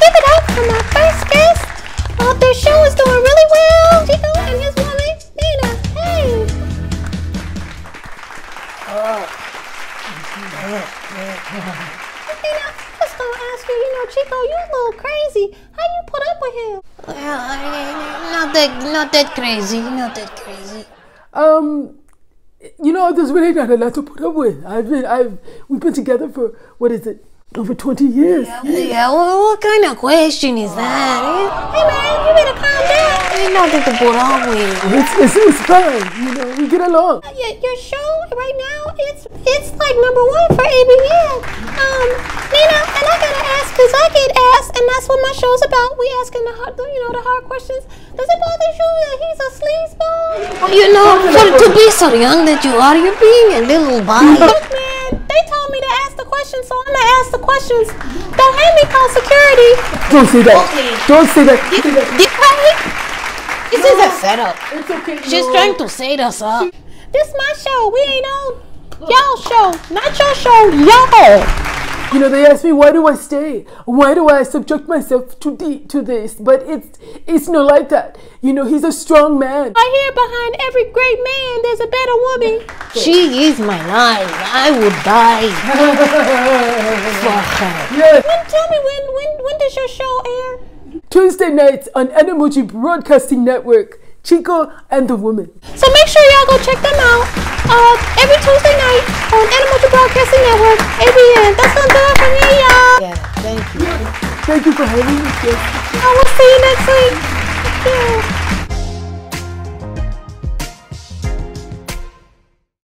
give it up for my first guest. Their show is doing really well. Chico and his woman, Nina. Hey. Nina, I was gonna ask you, Chico, you a little crazy. How you put up with him? Well, not that crazy. There's really not a lot to put up with. We've been together for, over 20 years. Yeah, what kind of question is that? Hey man, you better calm down. Ain't nothing to put up with. It's fine, we get along. Your show right now, it's like #1 for ABN. Nina, and I gotta ask, cause I get asked, and that's what my show's about. We asking the hard questions. Does it bother you that he's a sleazeball? To be so young that you are, you're being a little biased. Man, they told me to ask the questions, so I'm gonna ask the questions. Don't have me call security. Don't say that. Okay. Don't say that. This is a setup. It's okay. She's trying to set us up. This my show. We ain't on y'all show. Not your show. Y'all. They ask me, why do I stay? Why do I subject myself to this? But it's not like that. He's a strong man. I hear behind every great man, there's a better woman. She is my life. I would die for her. Yes. Tell me when does your show air? Tuesday nights on Animuji Broadcasting Network. Chico and the Woman. So make sure y'all go check them out. Every Tuesday night on Animuji Broadcasting Network, ABN. That's gonna do it for me, y'all. Yeah, thank you. Thank you for having me. I will see you next week. Thank you.